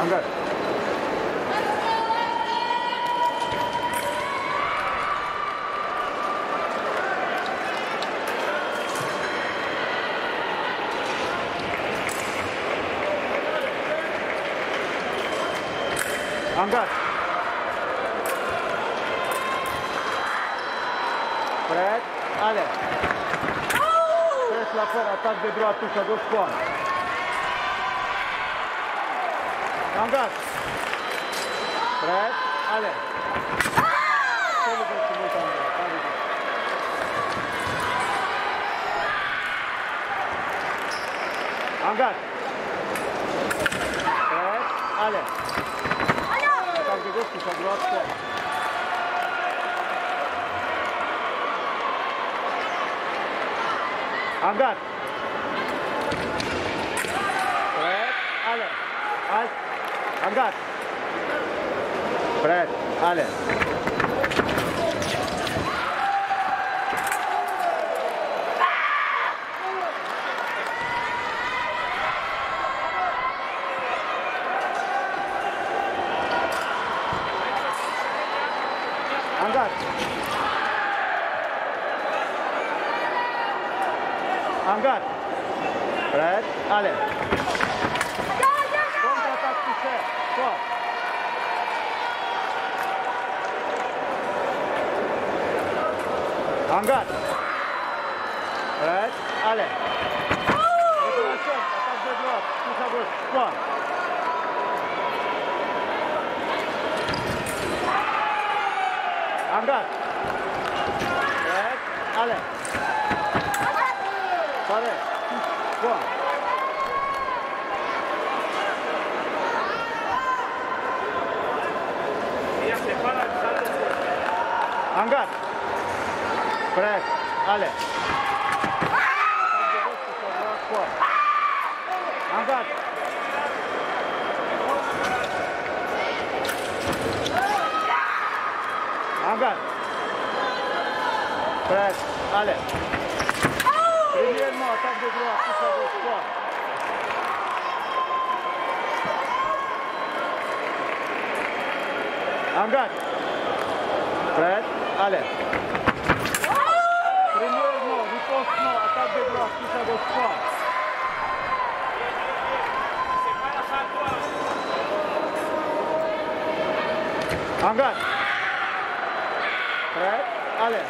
Angaj. Angaj. Pred, ale. Pres la fără, atac de droaptă, ușa dos coană. Angaj. Pred, ale. Angaj. Pred, ale. Atac de gos, ușa droaptă, coană. Angaj. Pred, ale. Alt. Angaj. Pred, ale. Angaj. Angaj. Pred, ale. Contraatac cu ser. Stop. Angaj. Pred, ale. Recuperăm, atac de dreapta, ușa gos, coană. Angaj. Pred, ale. Pare, coană. Angaj. Pred, ale. Angaj. Angaj. Pred, ale. Premier nou, atac de dreapta, ușa dos, coană. Angaj. Pred, ale. Premier nou, ripost nou, atac de dreapta, ușa dos, coană. Angaj. Pred, ale.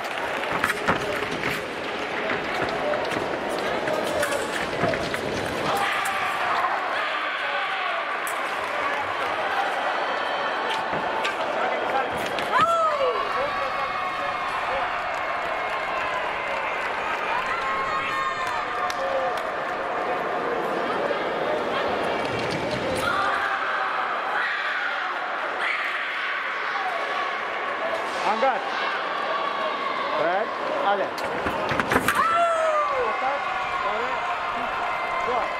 Angaj. Pred, ale. Atac, pare, coană.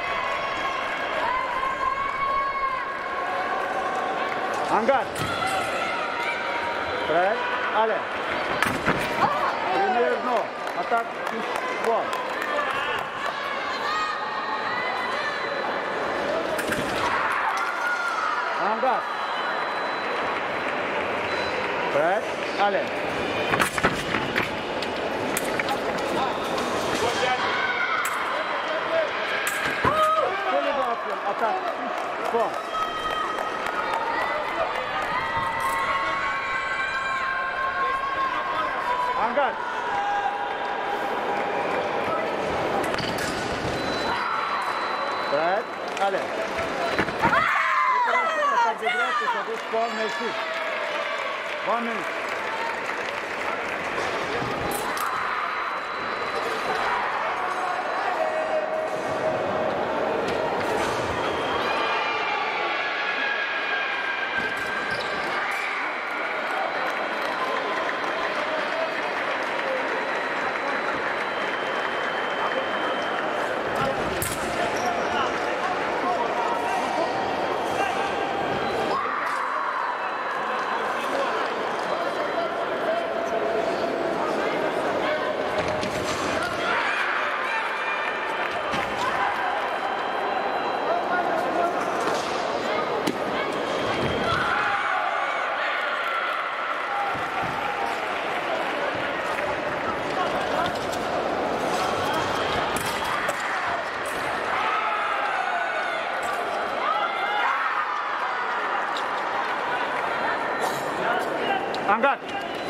Angaj. Pred, ale. Premier nou, atac, coană. Angaj. Pred, ale. Atac, coană. Angaj. Pred, ale. Recuperăm, atac de dreapta, s-a dus coană, mersi. 1 minute. Angad.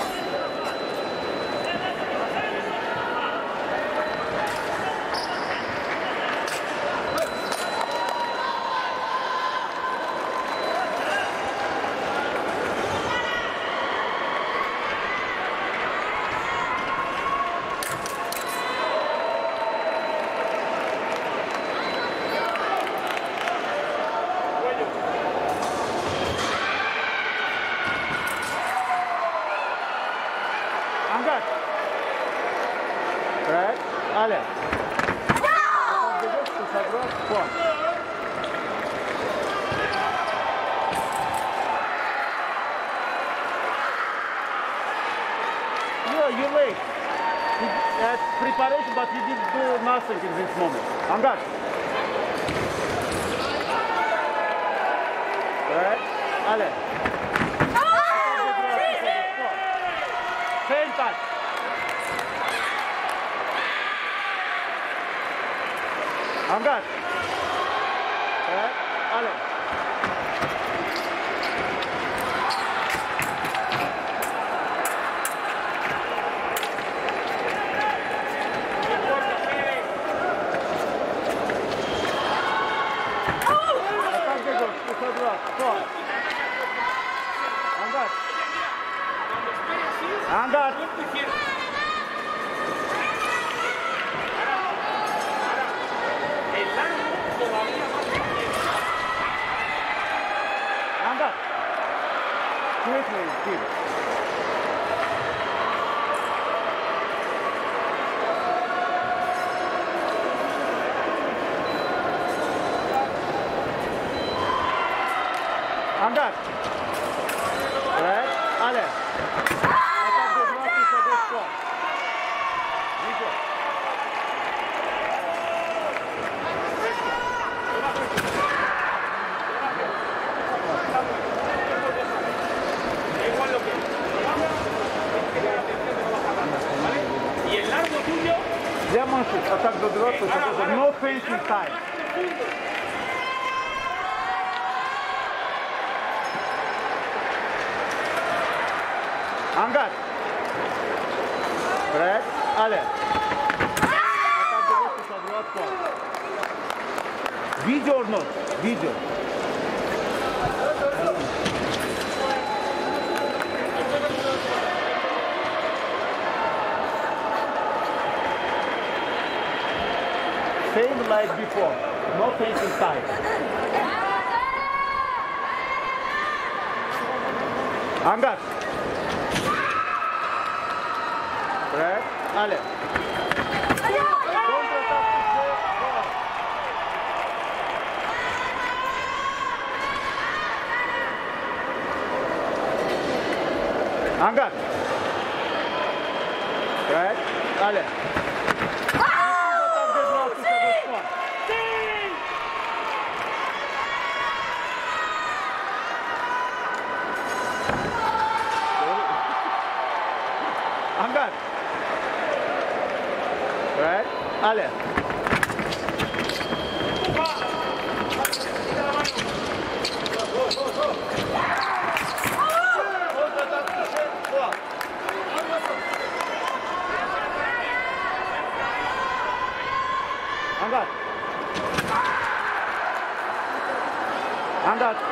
Angad. Right. Ale. You're late. That's preparation, but you didn't do nothing in this moment. Angad. Right. Ale. Same touch. Angad. Right. Ale. Angad. Angad. Angad. Quickly, keep. Angad. Right. Ale. Atak do 2 i sobie skład. Widzisz? Y el largo tuyo. Demonstrate atak do 2 i sobie no facing time. Angad. Right. Ale. Atak do 2 i sobie skład. Video or not? Video. Same like before, no facing side. Angad. Right. Ale. Angad. Right. Ale. Angad. Right. Ale. Angad. Angad.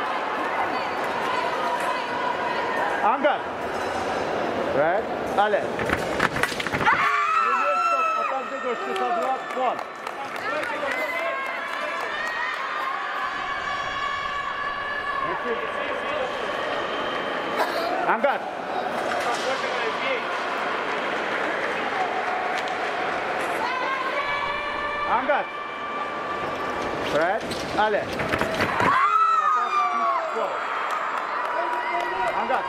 Angad. Right. Ale. Atak do gościu, za 2, skład. Angad. Angad. Right. Ale. Angad.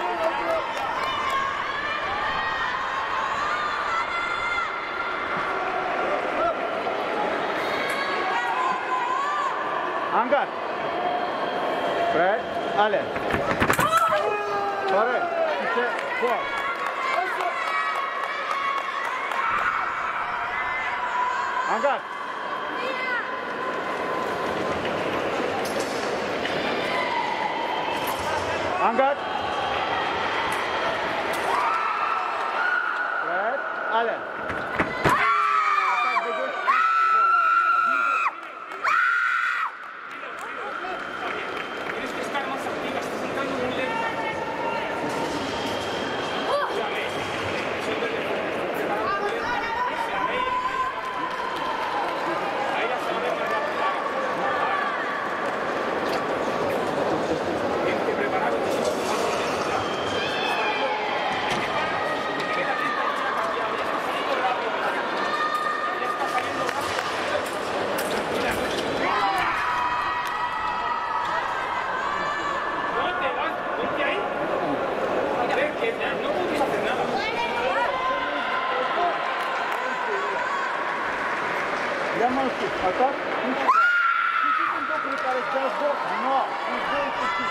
Angad. Right. Ale. Correct. İşte bu. Angad. Angad. Я молчу. А так? Чуть-чуть он добрый, который сейчас сдох, но он будет чуть-чуть.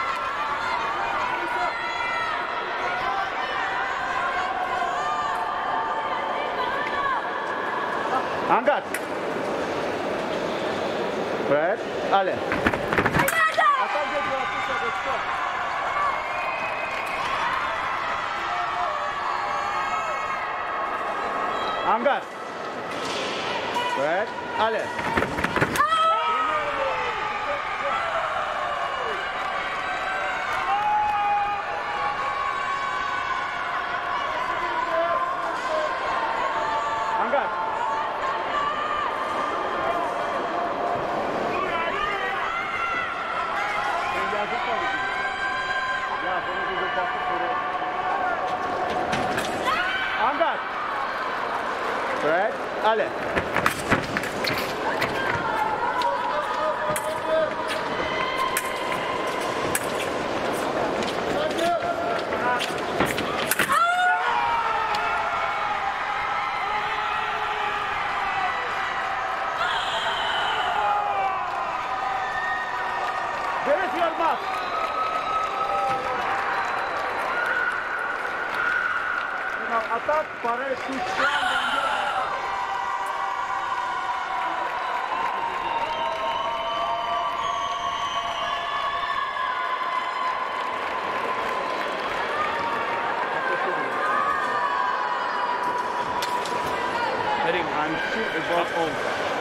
Ангар. Fred, ale. A tam gdzie była cisza, to jest to. Ангар. Fred, ale. Ангар. Ангар. Fred, ale. Where is your mark? Atak parę sztuk. I'm sure it was over.